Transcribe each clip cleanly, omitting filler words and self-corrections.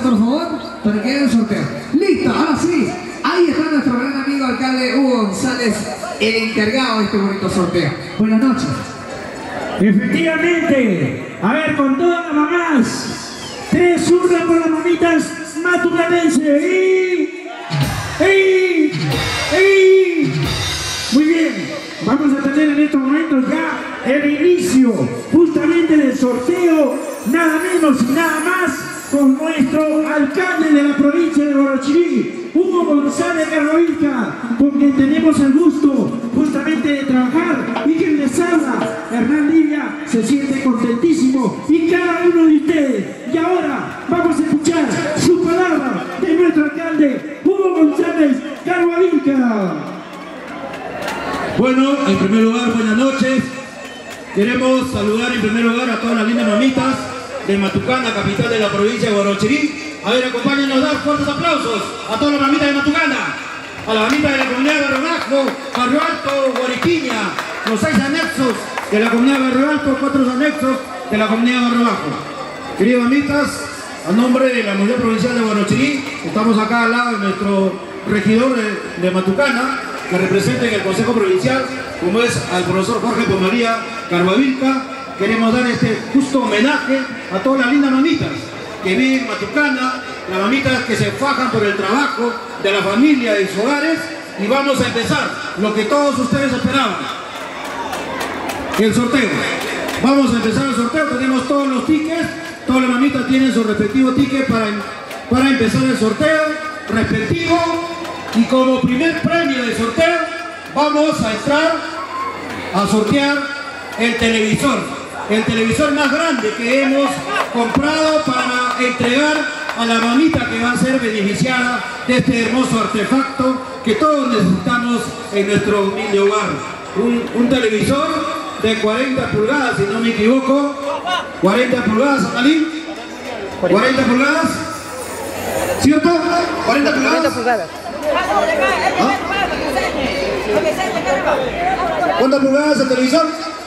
por favor, para que hagan el sorteo. Listo, ahora sí. Ahí está nuestro gran amigo alcalde Hugo González, el encargado de este bonito sorteo. Buenas noches. Efectivamente, a ver, con todas las mamás, 3 urnas por las mamitas matucanenses. Muy bien, vamos a tener en estos momentos ya el inicio justamente del sorteo, nada menos y nada más, con nuestro alcalde de la provincia de Huarochirí, Hugo González Garrovilca, con quien tenemos el gusto justamente de trabajar, y quien les habla, Hernán Livia, se siente contentísimo, y cada uno de ustedes. Y ahora vamos a escuchar su palabra de nuestro alcalde, Hugo González Garrovilca. Bueno, en primer lugar, buenas noches. Queremos saludar en primer lugar a todas las lindas mamitas de Matucana, capital de la provincia de Huarochirí. A ver, acompáñenos a dar fuertes aplausos a todas las mamitas de Matucana, a las mamitas de la comunidad de Barrio Bajo, Barrio Alto, Guariquiña, los 6 anexos de la comunidad de Barrio Alto, 4 anexos de la comunidad de Barrio Bajo. Queridas mamitas, a nombre de la Municipalidad Provincial de Huarochirí, estamos acá al lado de nuestro regidor de Matucana, que representa en el Consejo Provincial, como es al profesor Jorge Pomaría Garrovilca. Queremos dar este justo homenaje a todas las lindas mamitas que viven en Matucana, las mamitas que se fajan por el trabajo de la familia y sus hogares. Y vamos a empezar lo que todos ustedes esperaban, el sorteo. Vamos a empezar el sorteo, tenemos todos los tickets, todas las mamitas tienen su respectivo ticket para empezar el sorteo respectivo. Y como primer premio de sorteo vamos a entrar a sortear el televisor más grande que hemos comprado para entregar a la mamita que va a ser beneficiada de este hermoso artefacto que todos necesitamos en nuestro humilde hogar. Un televisor de 40 pulgadas, si no me equivoco. 40 pulgadas, Amalín. 40 pulgadas, ¿cierto? 40 pulgadas. 40 pulgadas. ¿Ah? ¿Cuántas pulgadas el televisor?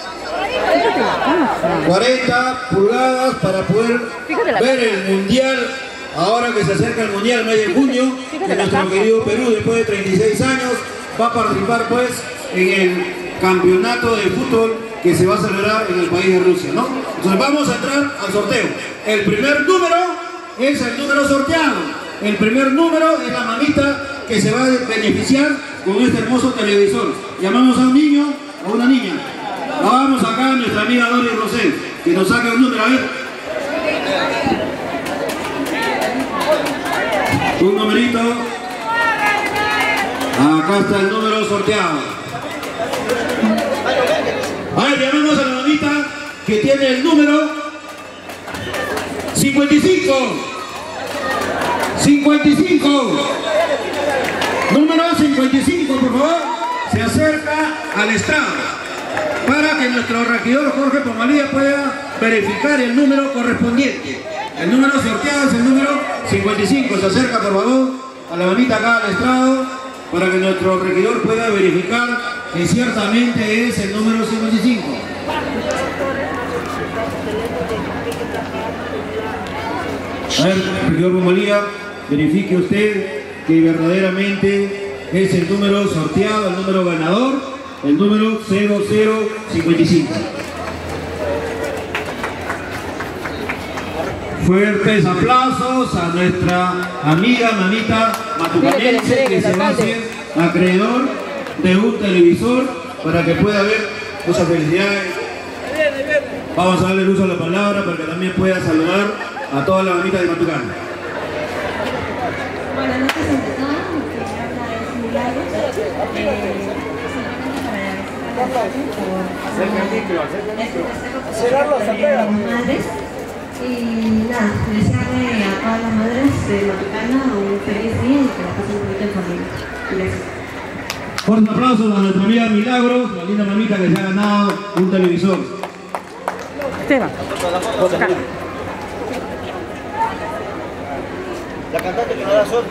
40 pulgadas para poder ver el mundial, ahora que se acerca el mundial, el mes de junio, que nuestro querido Perú, después de 36 años, va a participar pues en el campeonato de fútbol que se va a celebrar en el país de Rusia, ¿no? Entonces vamos a entrar al sorteo. El primer número es el número sorteado. El primer número es la mamita que se va a beneficiar con este hermoso televisor. Llamamos a un niño o una niña. Vamos acá a nuestra amiga Doris Rosel, que nos saque un número, a ver. Un numerito. Acá está el número sorteado. A ver, llamamos a la mamita que tiene el número 55. 55. Número 55, por favor. Se acerca al estrado para que nuestro regidor Jorge Pomaría pueda verificar el número correspondiente. El número sorteado es el número 55. Se acerca, por favor, a la mamita acá al estrado para que nuestro regidor pueda verificar que ciertamente es el número 55. A ver, regidor Pomaría, verifique usted que verdaderamente es el número sorteado, el número ganador, el número 0055. Fuertes aplausos a nuestra amiga mamita matucanense que se va a hacer acreedor de un televisor para que pueda ver. Muchas felicidades. Vamos a darle el uso a la palabra para que también pueda saludar a todas las mamitas de Matucana. Buenas noches a todos, madres. Y nada, desearle a todas las madres de Matucana un feliz día y que la pasen bonito en familia. Gracias. Fuertes aplausos a nuestra amiga Milagros, la linda mamita que se ha ganado un televisor. Esteban, la cantante que no da suerte,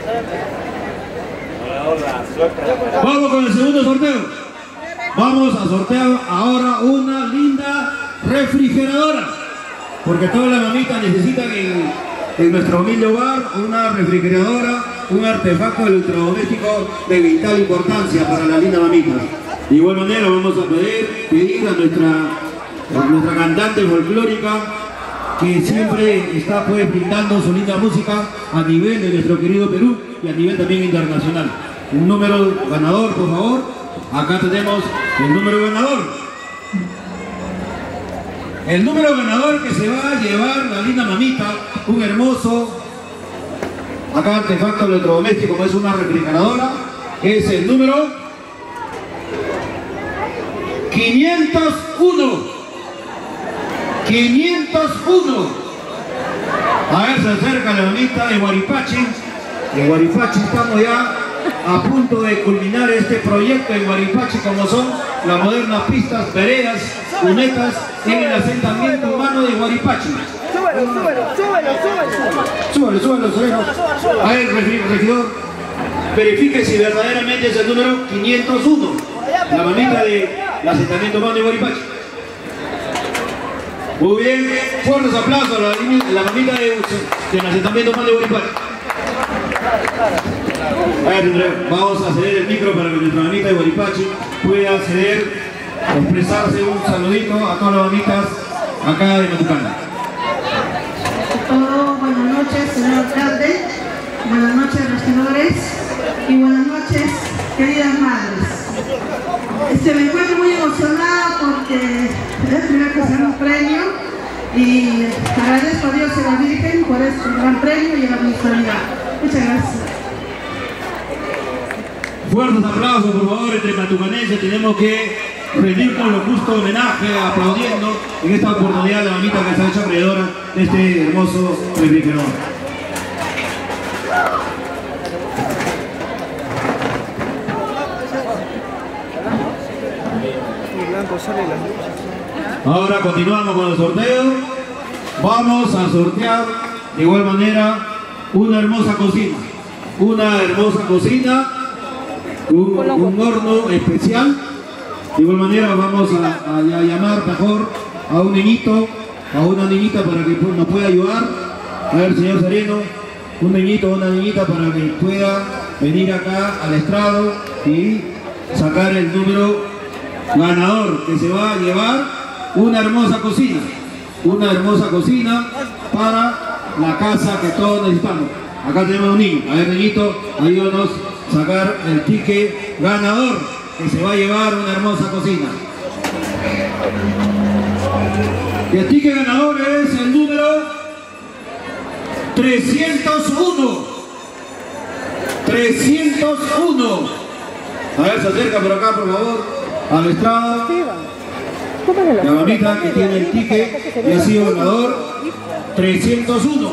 ¿sabes? Vamos con el segundo sorteo. Vamos a sortear ahora una linda refrigeradora, porque todas las mamitas necesitan en nuestro humilde hogar una refrigeradora, un artefacto electrodoméstico de vital importancia para la linda mamita. De igual manera vamos a pedir a nuestra cantante folclórica que siempre está pues brindando su linda música a nivel de nuestro querido Perú y a nivel también internacional. Un número ganador, por favor. Acá tenemos el número ganador. El número ganador que se va a llevar la linda mamita, un hermoso acá artefacto electrodoméstico como es una refrigeradora, es el número 501. 501. A ver, se acerca la mamita de Huaripachi. En Huaripachi estamos ya a punto de culminar este proyecto en Huaripachi, como son las modernas pistas, veredas, cunetas en el asentamiento humano de Huaripachi. Súbelo. A ver, regidor, verifique si verdaderamente es el número 501, la mamita del asentamiento humano de Huaripachi. Muy bien, fuertes aplausos a la mamita del asentamiento humano de Huaripachi. A ver, vamos a ceder el micro para que nuestra mamita de Huaripachi pueda expresarse un saludito a todas las mamitas acá de Matucana. Buenas noches, señor alcalde, buenas noches, regidores, y buenas noches, queridas madres. Me encuentro muy emocionada porque es la primera vez que se da un premio y agradezco a Dios y a la Virgen por este gran premio y a la municipalidad. Muchas gracias. Fuertes aplausos, por favor, entre matucanenses. Tenemos que rendir con lo justo homenaje, aplaudiendo en esta oportunidad a la mamita que se ha hecho acreedora de este hermoso refrigerador. Ahora continuamos con el sorteo. Vamos a sortear de igual manera una hermosa cocina. Un horno especial. De igual manera vamos a llamar mejor a un niñito, a una niñita para que nos pueda ayudar. A ver, señor Sereno, un niñito o una niñita para que pueda venir acá al estrado y sacar el número ganador, que se va a llevar una hermosa cocina para la casa que todos necesitamos. Acá tenemos un niño. A ver, niñito, ayúdanos a sacar el ticket ganador, que se va a llevar una hermosa cocina. Y el ticket ganador es el número 301. 301. A ver, se acerca por acá, por favor, al estrado. La mamita que tiene el ticket y ha sido ganador 301.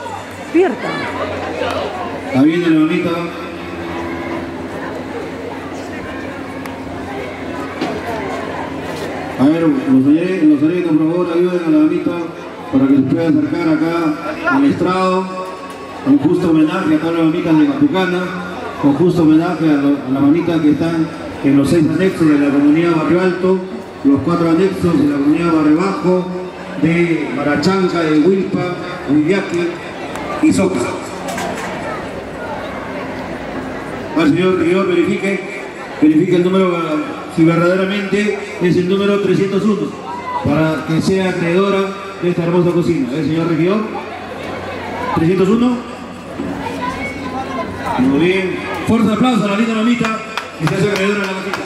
Ahí viene la mamita. A ver, los arenos, por favor, ayuden a la mamita para que se pueda acercar acá al estrado. Un justo homenaje a todas las mamitas de Matucana, con justo homenaje a la mamita que están en los 6 anexos de la comunidad Barrio Alto, los 4 anexos de la comunidad Barrio Bajo, de Marachanca, de Huilpa, Huillaque y Soca. Al señor regidor, verifique el número, si verdaderamente es el número 301, para que sea acreedora de esta hermosa cocina. Señor regidor, 301. Muy bien. Fuerte aplauso a la linda mamita que se hace acreedora de la cocina.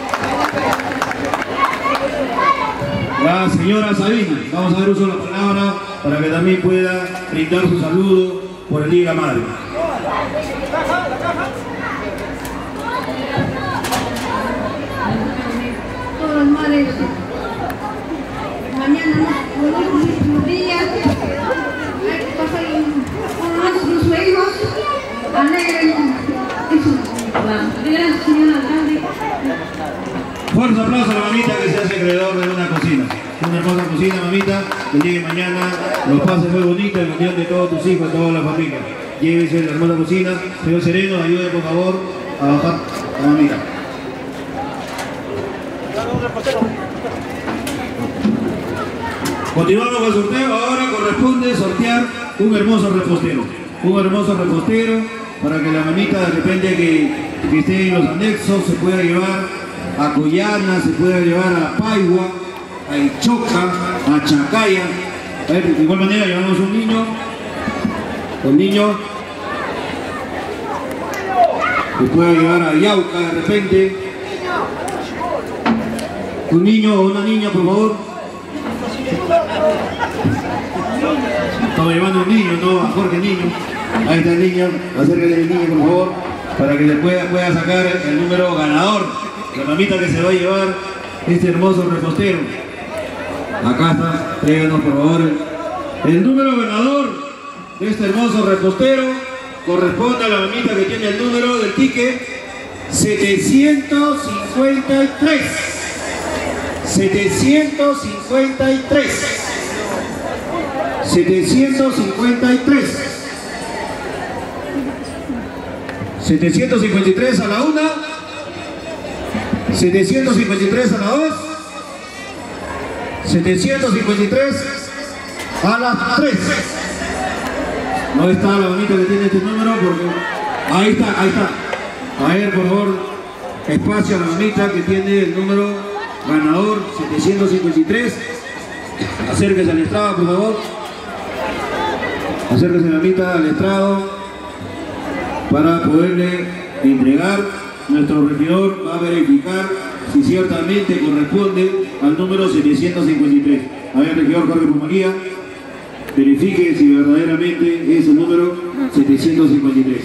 La señora Sabina, vamos a dar uso de la palabra para que también pueda brindar su saludo por el Día de la Madre. Todas las madres, mañana unos días, sus hijos alegren gracias, señor alcalde. Fuerte aplauso a la mamita que se hace acreedor de una cocina. Una hermosa cocina, mamita, que llegue mañana, los pases muy bonitos, en unión de todos tus hijos, de toda la familia. Llévese la hermosa cocina. Señor Sereno, ayude por favor a bajar a la mamita. Continuamos con el sorteo. Ahora corresponde sortear un hermoso repostero. Un hermoso repostero para que la mamita de repente que esté en los anexos se pueda llevar a Coyana, se pueda llevar a Paigua, a Ichoca, a Chacaya. A ver, de igual manera llevamos un niño, el niño se puede llevar a Yauca de repente. Un niño o una niña, por favor. Estamos llevando un niño, no a Jorge Niño. Ahí está el niño, acércale al niño, por favor, para que le pueda sacar el número ganador. La mamita que se va a llevar este hermoso repostero. Acá está, tráiganos por favor el número ganador de este hermoso repostero. Corresponde a la mamita que tiene el número del ticket 753. 753. 753. 753 a la 1. 753 a la 2. 753 a las 3. No está la bonita que tiene este número porque... Ahí está. A ver, por favor, espacio a la mamita que tiene el número ganador 753. Acérquese al estrado, por favor. Acérquese la mamita al estrado para poderle entregar. Nuestro regidor va a verificar si ciertamente corresponde al número 753. A ver, regidor Jorge Pumaría, verifique si verdaderamente es el número 753.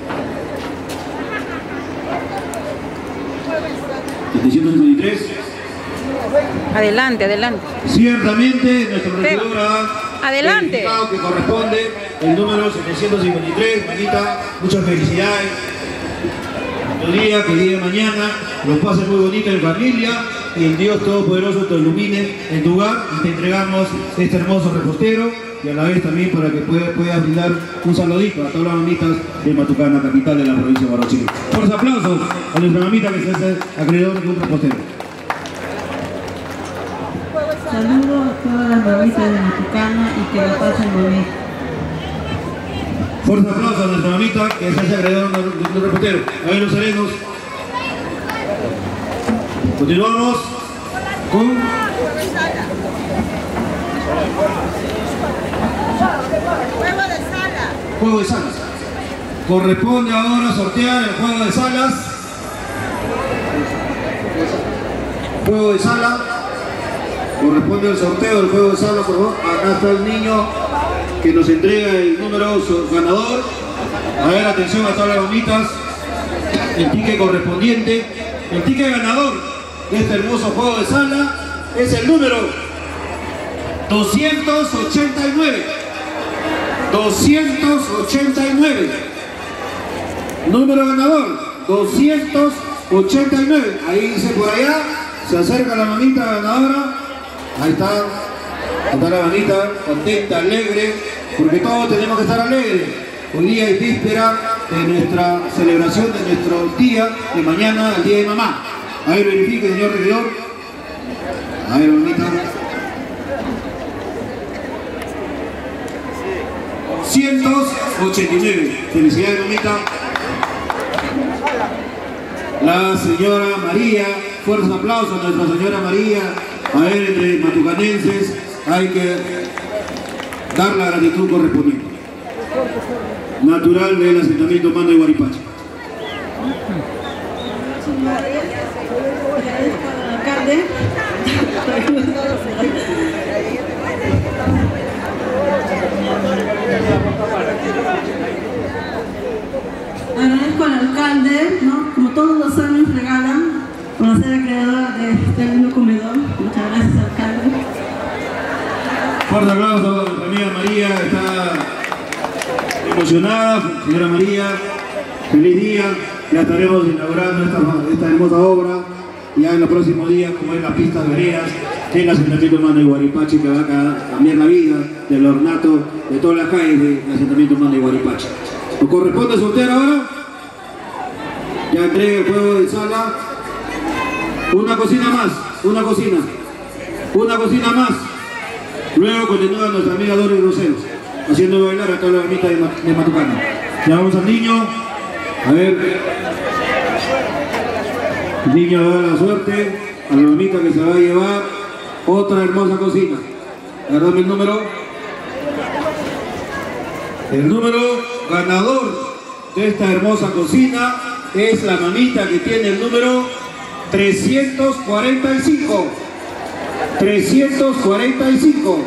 753. Adelante. Ciertamente nuestro regidor ha Adelante. verificado que corresponde el número 753. Manita, muchas felicidades. Tu día, que el día de mañana lo pases muy bonito en familia y el Dios Todopoderoso te ilumine en tu hogar y te entregamos este hermoso repostero y a la vez también para que puedas brindar un saludito a todas las mamitas de Matucana, capital de la provincia de Huarochirí. Fuertes aplausos a nuestra mamita que se hace acreedor de un repostero. Saludo a todas las mamitas de Matucana y que lo pasen bonito. Fuerte aplauso a nuestra mamita que se hace acreedor de un repostero. A ver los serenos. Continuamos con juego de salas. Corresponde ahora sortear el juego de salas. Juego de sala. Corresponde el sorteo del juego de sala, por favor. Acá está el niño que nos entrega el número ganador. A ver, atención a todas las mamitas. El ticket correspondiente. El ticket ganador de este hermoso juego de sala es el número 289. 289. Número ganador 289. Ahí dice por allá. Se acerca la mamita ganadora. Ahí está. Está la mamita contenta, alegre, porque todos tenemos que estar alegres. Hoy día es víspera de nuestra celebración de nuestro día de mañana, el día de mamá. A ver, verifique, señor regidor. A ver, mamita. 189. Felicidades, mamita. La señora María. Fuertes aplausos a nuestra señora María. A ver, entre matucanenses hay que dar la gratitud correspondiente. Natural del asentamiento Mando de Huaripache. Alcalde. Agradezco al alcalde, ¿no? Como todos los años regalan, por ser acreedor de este lindo comedor. Muchas gracias, alcalde. Fuerte aplauso a nuestra amiga María, está emocionada. Señora María, feliz día. Ya estaremos inaugurando esta hermosa obra ya en los próximos días, como es las pistas veredas del asentamiento Mando de Huaripache, que va a cambiar la vida del ornato de todas las calles del asentamiento Mando de Huaripache. ¿Nos corresponde sortear ahora? Ya entrega el juego de sala. Una cocina más, una cocina más. Luego continúa nuestra amiga Doris Roseros. haciendo bailar a toda la mamita de Matucana. Llamamos al niño, a ver, el niño le da la suerte a la mamita que se va a llevar otra hermosa cocina. Agarrame el número. El número ganador de esta hermosa cocina es la mamita que tiene el número 345. 345.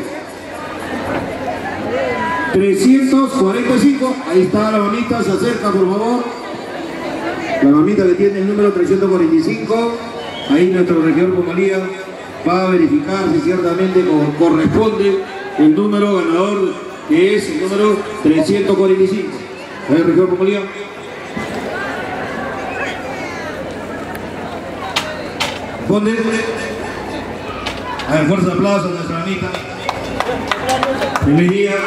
345. Ahí está la mamita, se acerca por favor. La mamita que tiene el número 345. Ahí nuestro regidor Comalía va a verificar si ciertamente corresponde el número ganador, que es el número 345. A ver, regidor Comalía. ¿Dónde? A ver, fuerza de aplausos a nuestra mamita. Feliz día.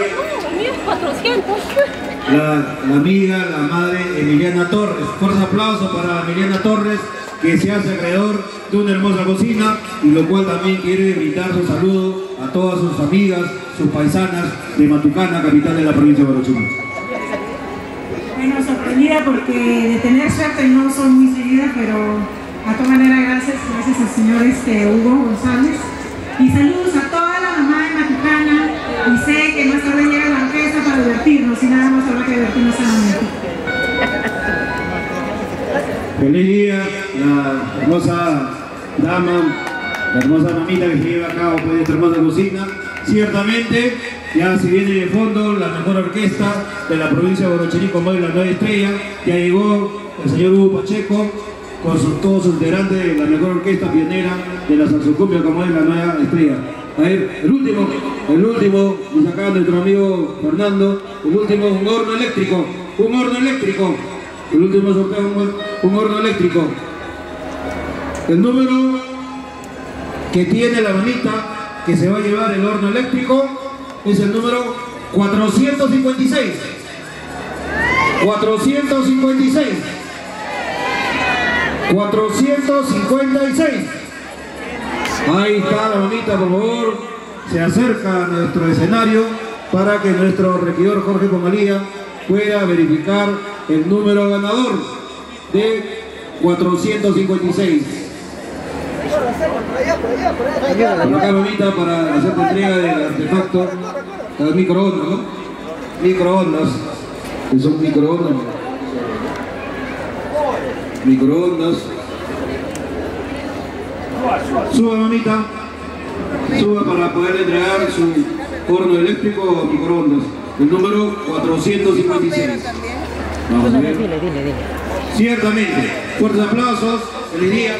La amiga, la madre Emiliana Torres. Fuerza de aplausos para Emiliana Torres, que se hace acreedor de una hermosa cocina, y lo cual también quiere brindar su saludo a todas sus amigas, sus paisanas de Matucana, capital de la provincia de Huarochirí. Bueno, sorprendida porque de tener suerte no soy muy seguida, pero a todas maneras gracias al señor Hugo González. Y saludos a toda la mamá de Matucana, y sé que más tarde llega la orquesta para divertirnos, y nada más habrá que divertirnos solamente. Feliz día, la hermosa dama, la hermosa mamita que se lleva a cabo pues, esta hermosa cocina. Ciertamente, ya se viene de fondo la mejor orquesta de la provincia de Huarochirí, como es la Nueva Estrella. Ya llegó el señor Hugo Pacheco con todos sus integrantes de la mejor orquesta pionera de la salsocumbia, como es la Nueva Estrella. A ver, el último, y acá nuestro amigo Fernando, el último, un horno eléctrico. El último sorteo, un horno eléctrico. El número que tiene la mamita que se va a llevar el horno eléctrico es el número 456. 456. 456. Ahí está la mamita, por favor. Se acerca a nuestro escenario para que nuestro regidor Jorge Comalía pueda verificar el número ganador de 456. Por acá, mamita, para hacer entrega del artefacto, las microondas, ¿no? Microondas, que son microondas. Microondas. Suba, mamita, suba para poder entregar su horno eléctrico o microondas. El número 456. Vamos a ver. Dile. Ciertamente. Fuertes aplausos. Feliz día.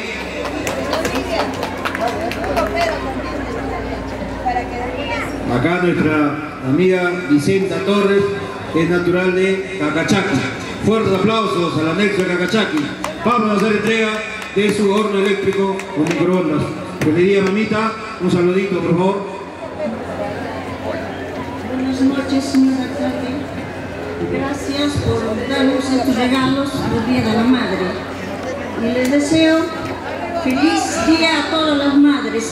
Acá nuestra amiga Vicenta Torres es natural de Cacachaqui. Fuertes aplausos al anexo de Cacachaqui. Vamos a hacer entrega de su horno eléctrico con microondas. Feliz día, mamita. Un saludito, por favor. Buenas noches, señora alcalde. Gracias por darnos estos regalos por Día de la Madre. Y les deseo feliz día a todas las madres.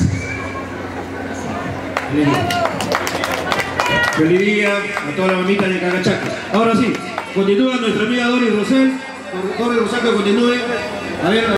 Feliz día a toda la mamita de Cacachaqui. Ahora sí, continúa nuestra amiga Doris Rosel. Doris Rosel, que continúe. A ver.